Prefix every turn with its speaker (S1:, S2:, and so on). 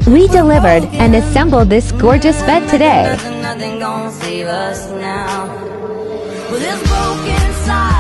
S1: We delivered and assembled this gorgeous bed today.
S2: Nothing gonna save us now. Well, this broken side.